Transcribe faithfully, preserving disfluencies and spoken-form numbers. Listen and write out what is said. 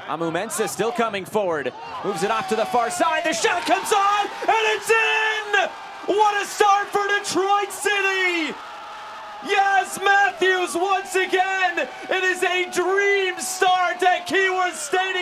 Amu Mensah still coming forward. Moves it off to the far side. The shot comes on, and it's in! What a start for Detroit City! Yazeed Matthews once again. It is a dream start at Keyworth Stadium.